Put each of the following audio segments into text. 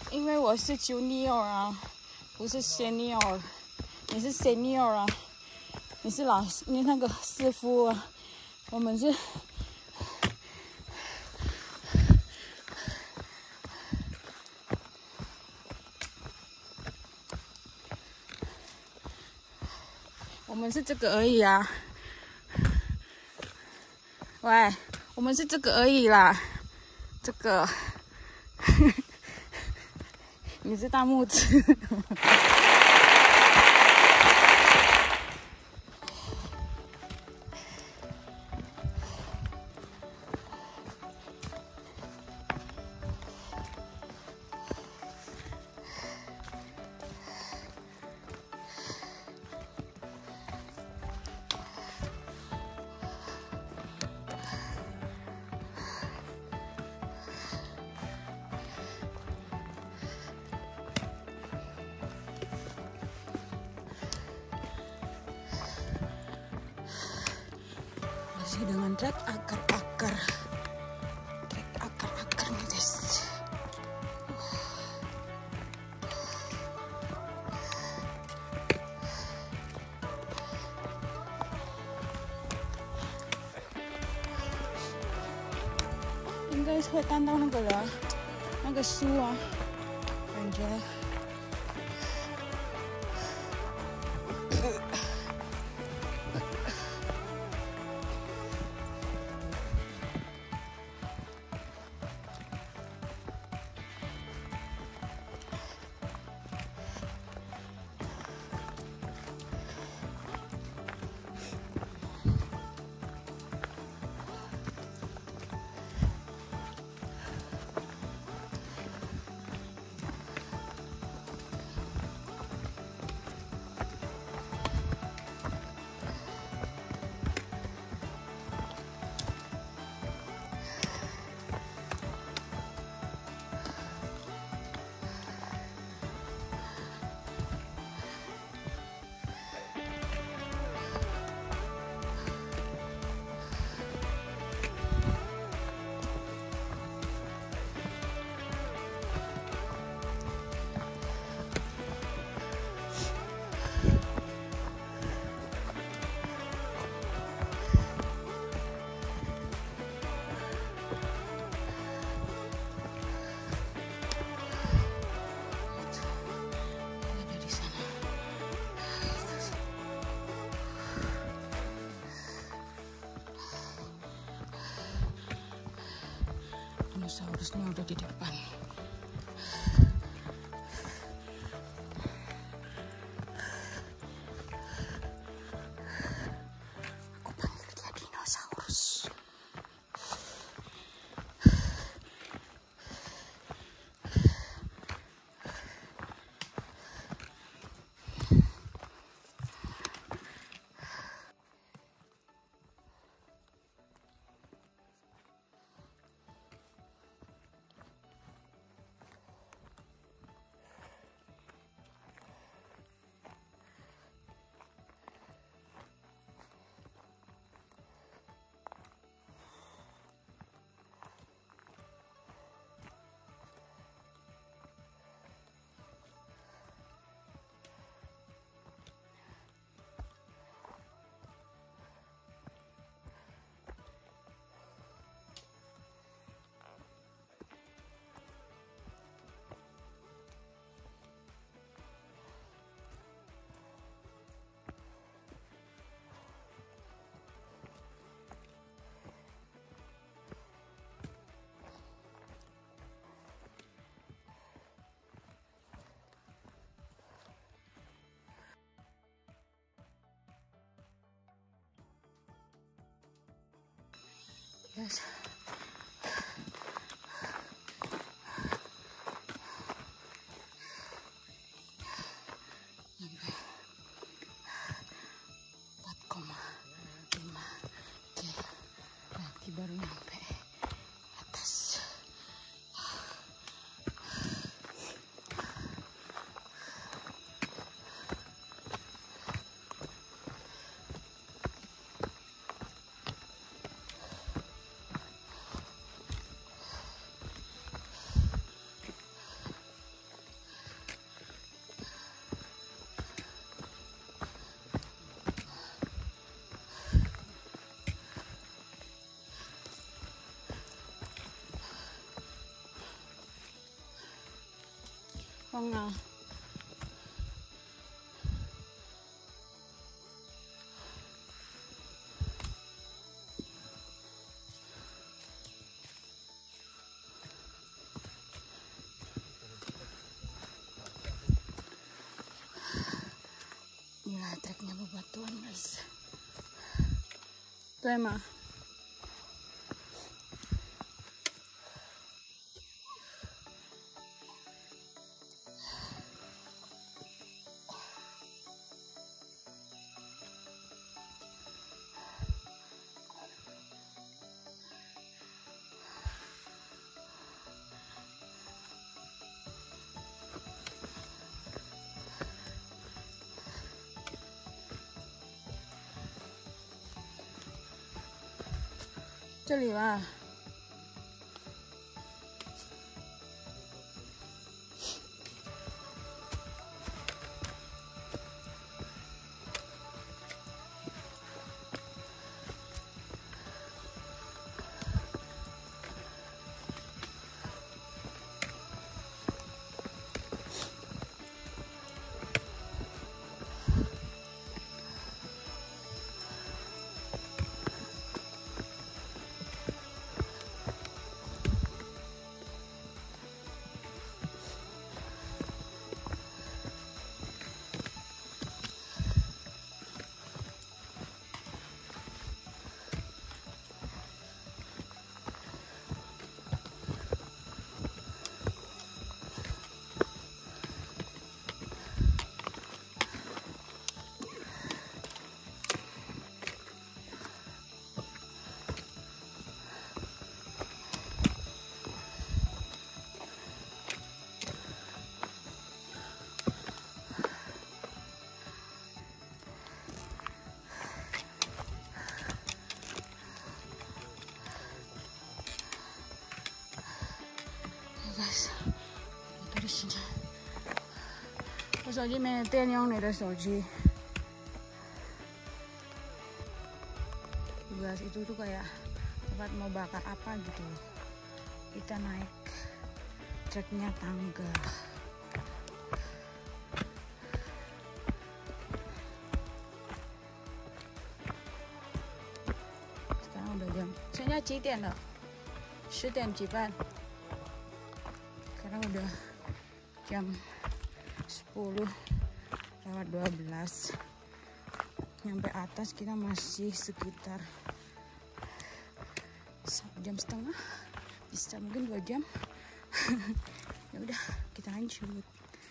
因为我是 junior 啊，不是 senior。你是 senior 啊，你是老师，你那个师傅啊，我们是。我们是这个而已啊，喂，我们是这个而已啦，这个，你是大拇指。Dengan trek akar-akar nih guys. Ini guys 会看到那个人，那个树啊，感觉。Dinosaurusnya udah di depan. Aku panggil dia dinosaurus. Yes. Sampai 4,5 kaki baru nyampe atas. tengah. Inilah treknya bebatuan guys. Tuh emang. Ini lah. Guys， 我的时间，我手机没有电，用你的手机。Guys, itu tuh kayak tempat mau bakar apa gitu. Kita naik treknya tangga. Sekarang udah jam, 现在几点了？10点几半。 Sekarang udah jam 10:12. Nyampe atas kita masih sekitar 1,5 jam, bisa mungkin 2 jam. Ya udah, kita lanjut.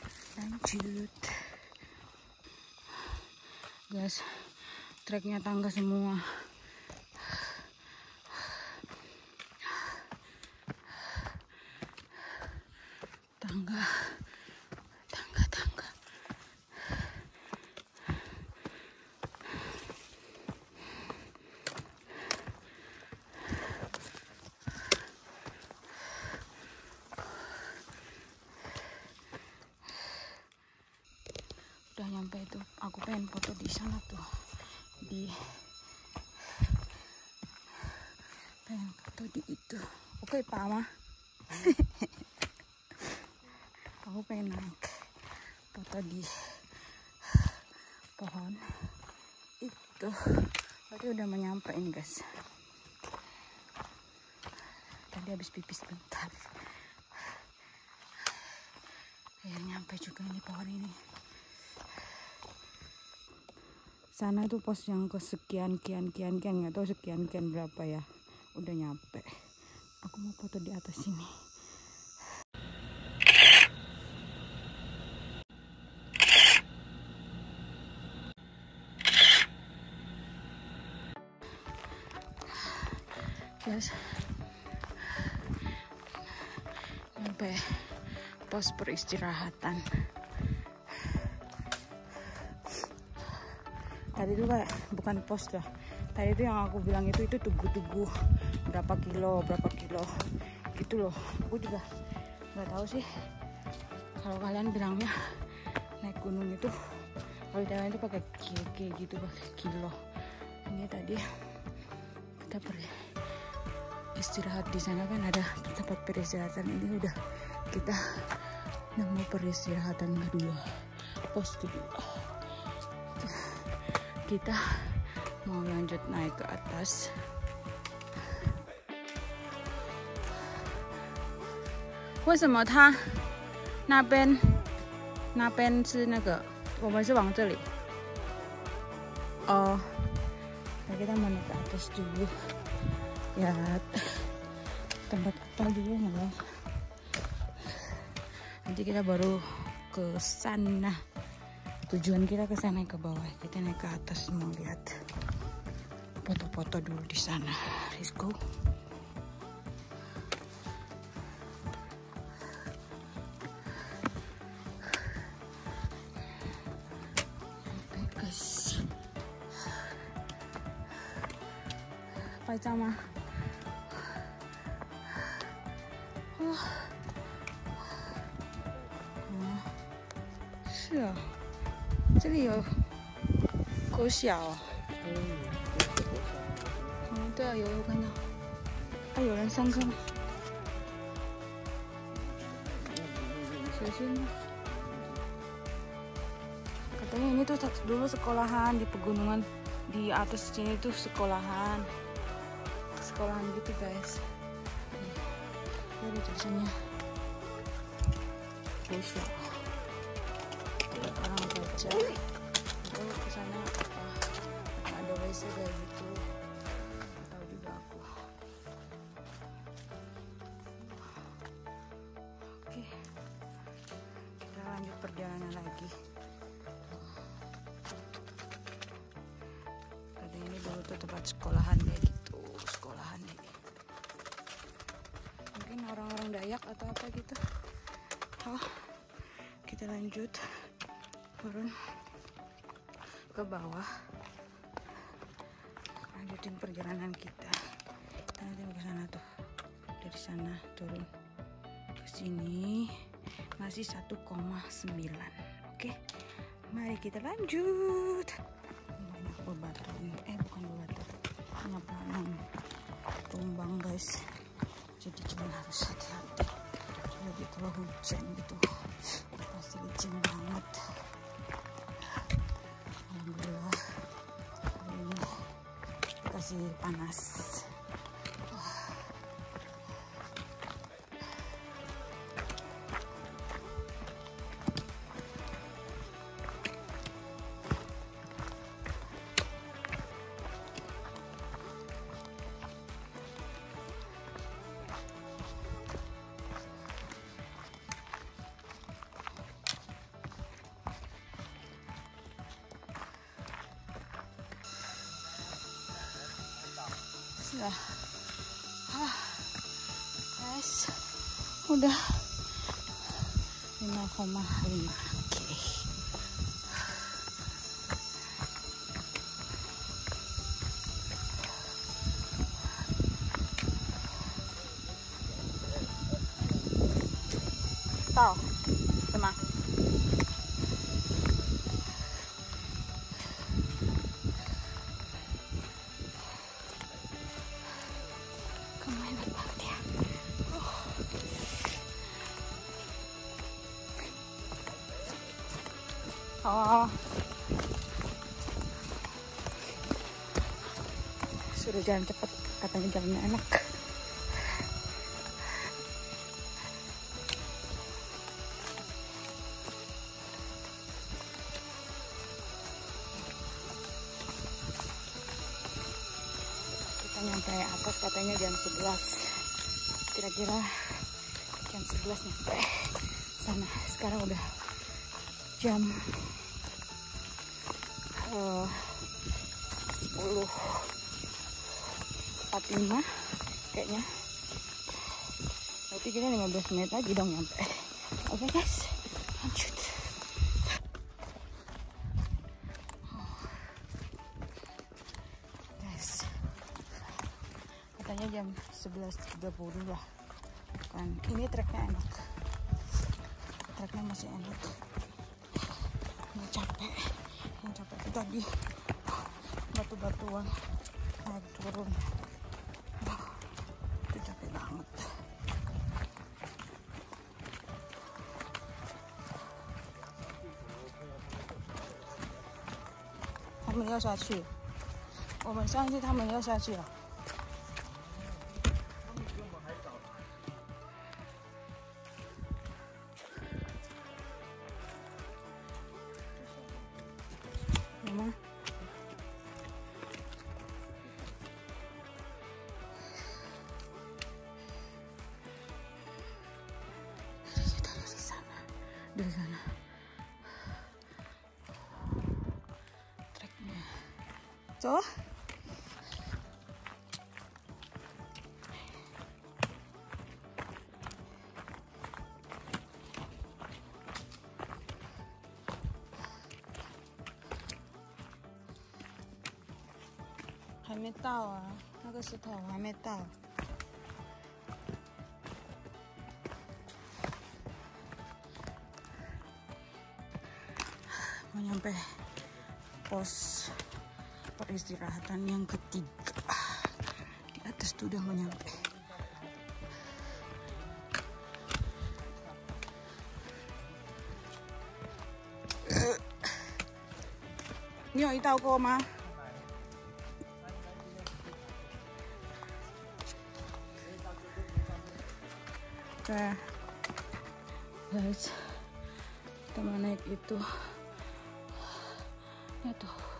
Guys, treknya tangga semua. Tangga. Udah nyampe itu, aku pengen foto di sana tuh, pengen foto di itu. Oke Pak Ma. Aku pengen naik foto di pohon itu. Berarti udah menyampe ini guys. Tadi habis pipis bentar. Ya nyampe juga nih pohon ini. Sana tuh pos yang ke sekian nggak tahu sekian berapa ya. Udah nyampe. Aku mau foto di atas sini. Guys, nyampe pos peristirahatan. Tadi itu kayak bukan pos lah. Tadi itu yang aku bilang itu tugu-tugu berapa kilo gitu loh. Aku juga nggak tahu sih kalau kalian bilangnya naik gunung itu kalau di Thailand itu pakai kg gitu, pakai kilo. Ini tadi kita istirahat di sana kan ada tempat peristirahatan. Ini udah kita Nama peristirahatan kedua, pos kedua. Kita mau lanjut naik ke atas.为什么它那边是那个，我们是往这里。Oh, nah kita mau naik ke atas dulu. Lihat tempat apa dulu ya. Nanti kita baru ke sana. Tujuan kita ke sana ke bawah. Kita naik ke atas mau lihat foto-foto dulu di sana. Let's go. Guys, 拍照吗？是啊，这里有狗小哦。对啊，有看到。啊，有人上课吗？小心啊。Katanya ini tuh dulu sekolahan di pegunungan di atas sini tuh sekolahan gitu guys. Ini tulisannya Bosya. Orang baca. Terus kesana apa? Ada WC kayak gitu. Tahu juga aku. Oke, kita lanjut perjalanan lagi. Ini dulu tuh tempat sekolahan kayak gitu, sekolahan nih. Mungkin orang-orang Dayak atau apa gitu. Oh, kita lanjut turun ke bawah, lanjutin perjalanan kita. Nanti ke sana tuh, dari sana turun ke sini masih 1,9. Oke, mari kita lanjut. Bebatuan, bukan bebatuan, penyeberangan tumbang guys, jadi kita harus hati-hati. Lagi kalau hujan gitu pasti licin banget. Alhamdulillah hari ini dikasih panas. Sudah, guys, udah 5,5 K. Tahu, sama. Oh, suruh jalan cepet, katanya jalannya enak. Kita nyampe atas katanya jam 11, kira-kira jam 11 nyampe sana. Sekarang udah jam 10.45 kayaknya. Berarti kita 15 menit lagi dong nyampe. Oke guys, lanjut. Guys, katanya jam 11.30 lah. Kan ini treknya enak. Treknya masih enak. Nggak capek. Yang capek itu tadi batu-batuan naik turun. Itu capek banget. 们要下去，我们上去，他们要下去了。有吗？Dari sana. Treknya. Tuh. Hai没到啊，那个石头还没到。Mau nyampe pos peristirahatan yang ketiga. Di atas tuh udah mau nyampe. Ini有一道过吗？ Guys, kita mau naik itu. Ya tuh.